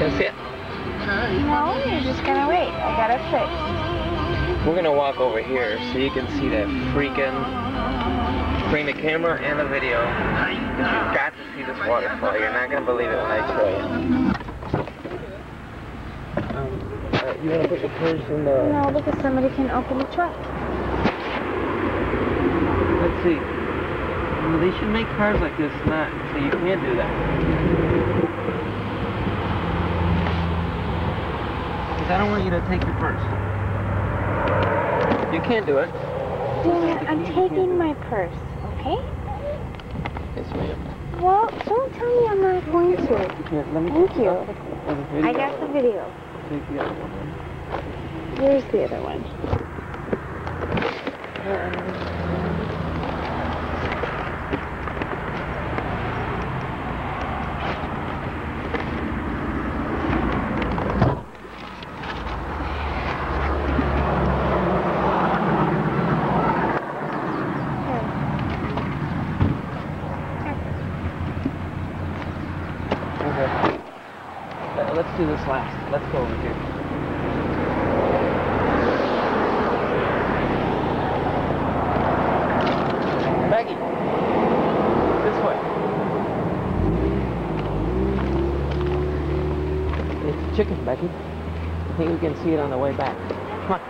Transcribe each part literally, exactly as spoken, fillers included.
Gonna see it? No, you're just gonna wait. I got it fixed. We're gonna walk over here so you can see that freaking. Bring the camera and the video. You've got to see this waterfall. You're not gonna believe it when I show you. Um, uh, you wanna put your purse in the? No, because somebody can open the truck. Let's see. Well, they should make cars like this, not so you can't do that. Because I don't want you to take your purse. You can't do it. Dad, I'm taking my purse, okay? Yes, ma'am. Well, don't tell me I'm not going to. Here, let me Thank you. Uh, I got the video. Take the other one. Where's the other one? Uh, Let's do this last. Let's go over here. Becky, this way. It's chicken, Becky. I think we can see it on the way back. Come on.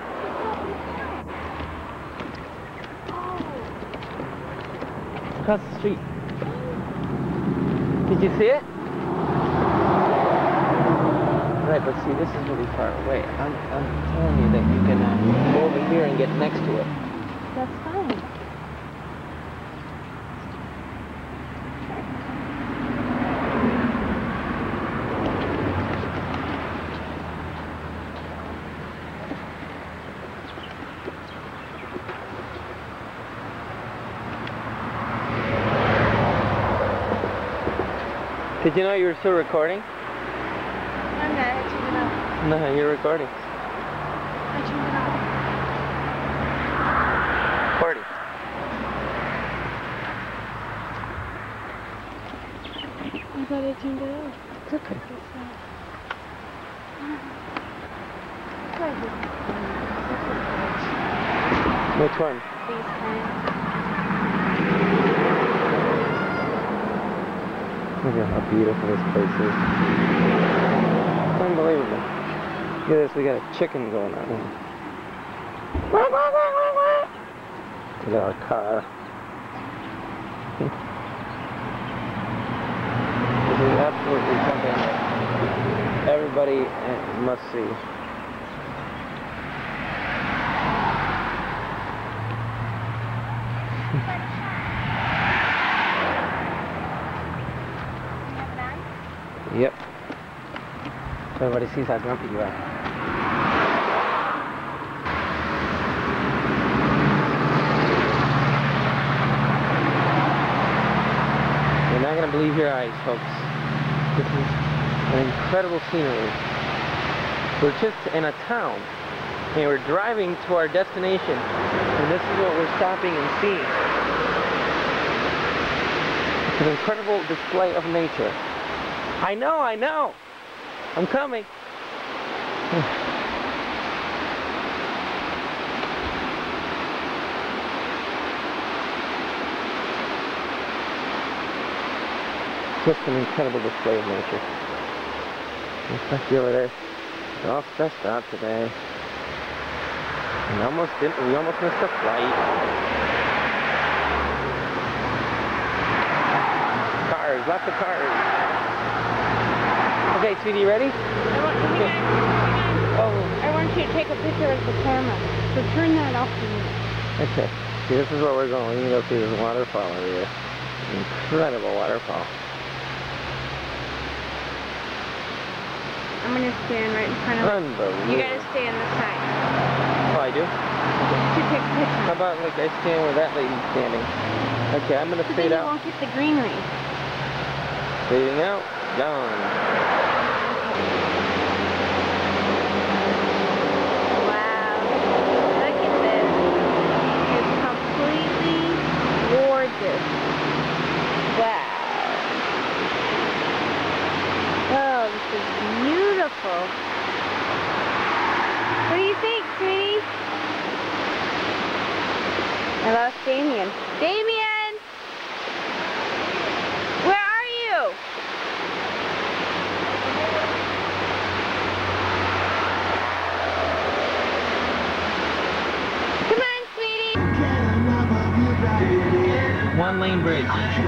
Across the street. Did you see it? Right, but see, this is really far away. I'm, I'm telling you that you can uh, go over here and get next to it. That's fine. Did you know you were still recording? I'm not. I turned it off. No, you're recording. I turned it off. Recording. I thought I turned it off. It's okay. Which one? FaceTime. Look at how beautiful this place is. It's unbelievable. Look at this, we got a chicken going on here. Look at our car. This is absolutely something that everybody must see. Yep. So everybody sees how grumpy you are. You're not going to believe your eyes, folks. This is an incredible scenery. We're just in a town, and we're driving to our destination, and this is what we're stopping and seeing. It's an incredible display of nature. I know, I know. I'm coming. Just an incredible display of nature. Especially over there. We're all stressed out today. We almost didn't. We almost missed a flight. Cars, lots of cars. Okay, sweetie, you ready? I want, okay. Oh. I want you to take a picture of the camera. So turn that off for me. Okay. See, this is where we're going. You can go see this waterfall over here. Incredible waterfall. I'm going to stand right in front of it. Unbelievable. You got to stay on the side. Oh, I do? To take a picture. How about like I stand where that lady's standing? Okay, I'm going to so fade then out. you won't get the greenery. Fading out. Gone. Wow. Oh, this is beautiful. main bridge.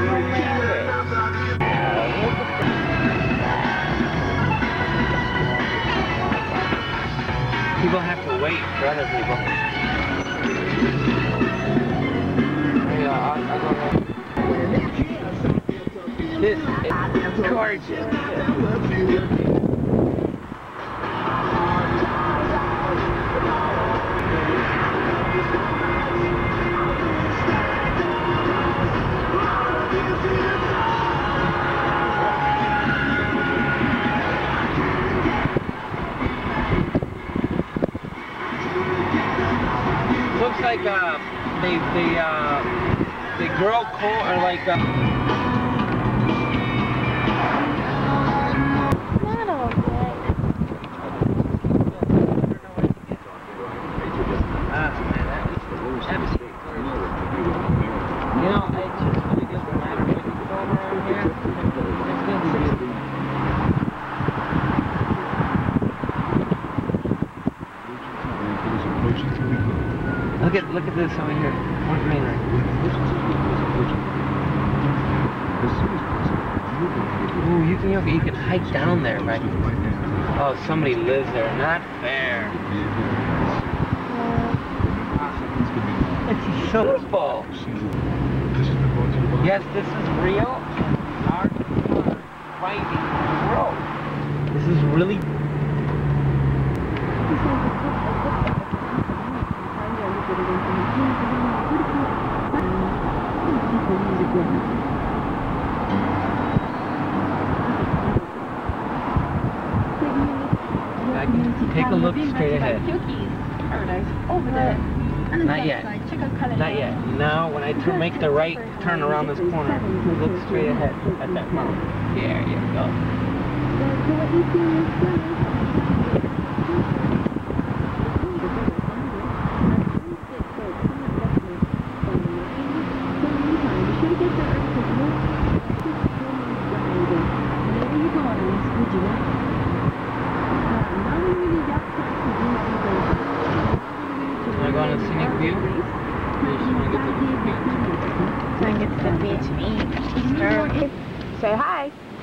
People have to wait for other people. Yeah, I'll, I'll go This is gorgeous. Looks like uh, they they uh, they grow corn or like. Uh, You know, it's just really good when I'm going around here. It's going to be Look at look at this over here. More greenery. Ooh, you can you can hike down there, right? Oh, somebody lives there. Not fair. It's so beautiful. Yes, this is real. Our winding road. This is really. Take a look straight ahead. Over there. Not yet. Not yet. Now, when I turn, make the right turn around this corner, look straight ahead at that mountain. There you go. Want to go on a scenic view? You just want to get to the beach? Try and get to the beach and eat. Say hi.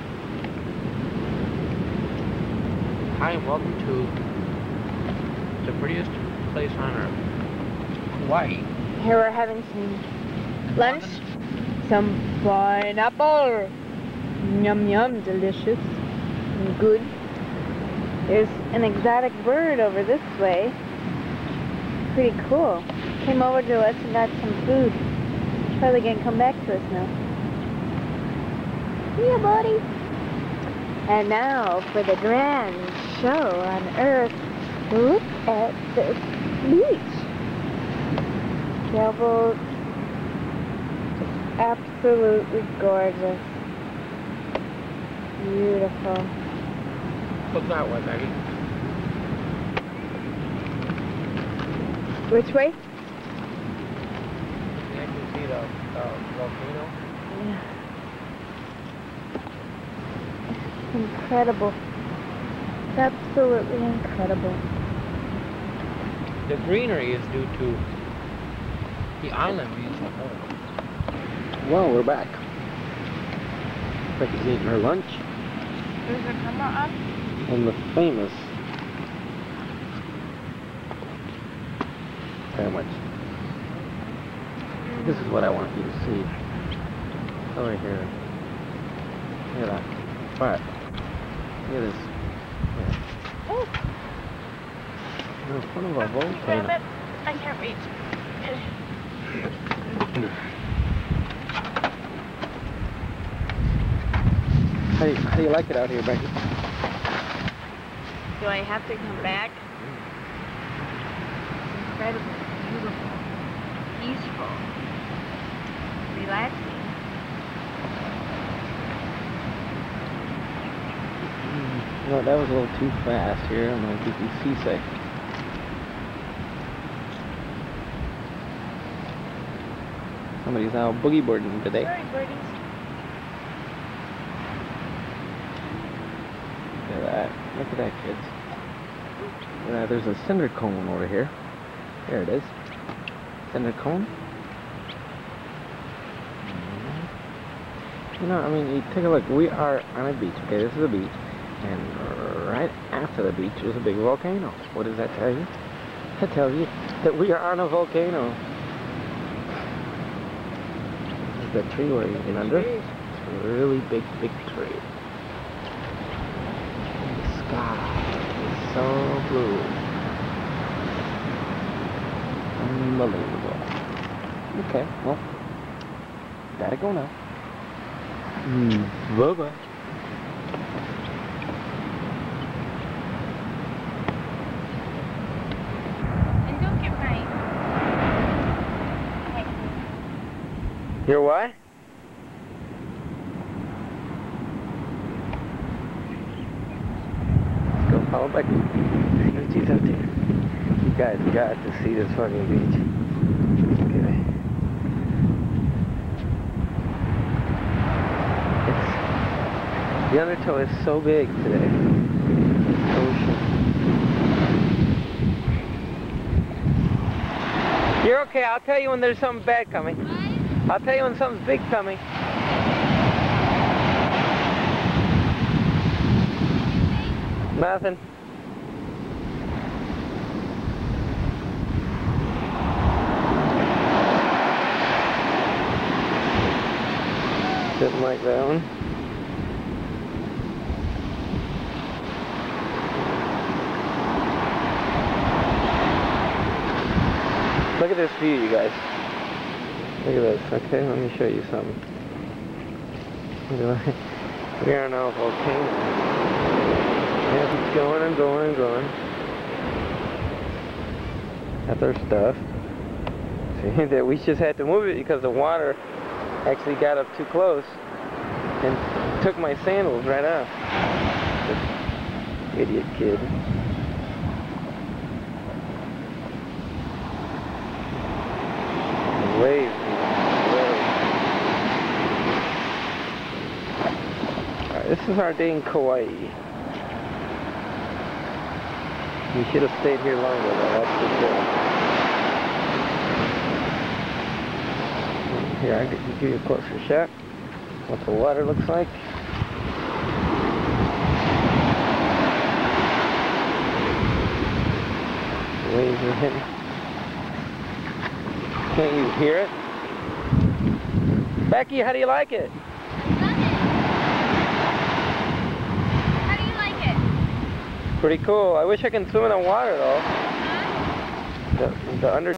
Hi and welcome to the prettiest place on earth, Hawaii. Here we're having some lunch. Some pineapple. Yum yum, delicious and good. There's an exotic bird over this way. Pretty cool. Came over to us and got some food. Probably gonna come back to us now. Yeah, buddy. And now for the grand show on Earth. Look at this beach. Sailboat. Just absolutely gorgeous. Beautiful. Look that way, Becky. Which way? I can see the uh, volcano. Yeah. Incredible. It's absolutely incredible. The greenery is due to the island being so whole. Well, we're back. Becky's eating her lunch. Is the camera on? And the famous sandwich. This is what I want you to see. Over here. Look at that. Alright. Look at this. Oh. We're in front of a volcano. I can't reach. How do, you, how do you like it out here, Becky? Do I have to come back? It's incredible, beautiful, peaceful, relaxing. No, that was a little too fast here. I'm going to get you seasick. Somebody's out boogie boarding today. Sorry, birdies. Look at that. Look at that, kids. Uh, there's a cinder cone over here. There it is. Cinder cone. You know, I mean, you take a look. We are on a beach. Okay, this is a beach. And right after the beach is a big volcano. What does that tell you? That tells you that we are on a volcano. This is the tree we're in under. It's a really big, big tree. The sky is so blue. Unbelievable. Okay, well, gotta go now. Mm, bye-bye. And don't get right. Your what? Let's go follow Becky. See what she's up to. You guys got to see this fucking beach. Okay. It's, the undertow is so big today. Ocean. You're okay. I'll tell you when there's something bad coming. I'll tell you when something's big coming. Nothing. Didn't like that one. Look at this view, you guys. Look at this. Okay, let me show you something. We are now a volcano. Yeah, it's going and going and going. That's our stuff. See, that we just had to move it because the water actually got up too close and took my sandals right off. This idiot kid. Waves. Waves. Alright, this is our day in Kawai. We should have stayed here longer though, that's for sure. Here, I'll give you a closer shot. What the water looks like. Waves are hitting. Can't you hear it? Becky, how do you like it? I love it. How do you like it? Pretty cool. I wish I could swim in the water though. Huh? The, the under